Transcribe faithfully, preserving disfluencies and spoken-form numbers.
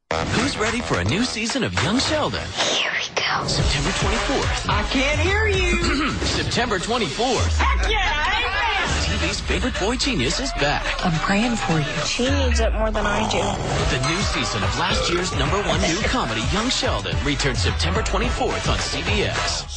Who's ready for a new season of Young Sheldon? Here we go. September twenty-fourth. I can't hear you. September twenty-fourth. Heck yeah, amen. T V's favorite boy genius is back. I'm praying for you. She needs it more than I do. The new season of last year's number one new comedy, Young Sheldon, returns September twenty-fourth on C B S.